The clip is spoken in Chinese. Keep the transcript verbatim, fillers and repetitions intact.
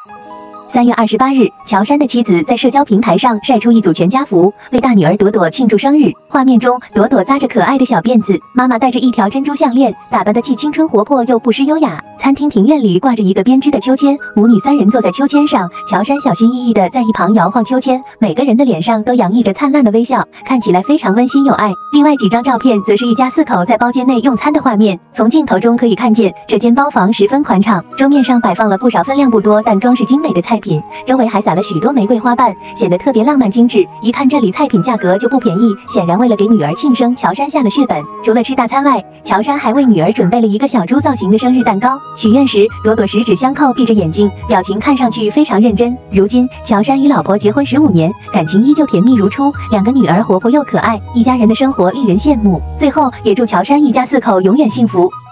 三月二十八日，乔杉的妻子在社交平台上晒出一组全家福，为大女儿朵朵庆祝生日。画面中，朵朵扎着可爱的小辫子，妈妈戴着一条珍珠项链，打扮得既青春活泼又不失优雅。餐厅庭院里挂着一个编织的秋千，母女三人坐在秋千上，乔杉小心翼翼地在一旁摇晃秋千，每个人的脸上都洋溢着灿烂的微笑，看起来非常温馨有爱。另外几张照片则是一家四口在包间内用餐的画面，从镜头中可以看见这间包房十分宽敞，桌面上摆放了不少分量不多但装饰精美的菜品，周围还撒了许多玫瑰花瓣，显得特别浪漫精致。一看这里菜品价格就不便宜，显然为了给女儿庆生，乔杉下了血本。除了吃大餐外，乔杉还为女儿准备了一个小猪造型的生日蛋糕。许愿时，朵朵十指相扣，闭着眼睛，表情看上去非常认真。如今，乔杉与老婆结婚十五年，感情依旧甜蜜如初，两个女儿活泼又可爱，一家人的生活令人羡慕。最后，也祝乔杉一家四口永远幸福。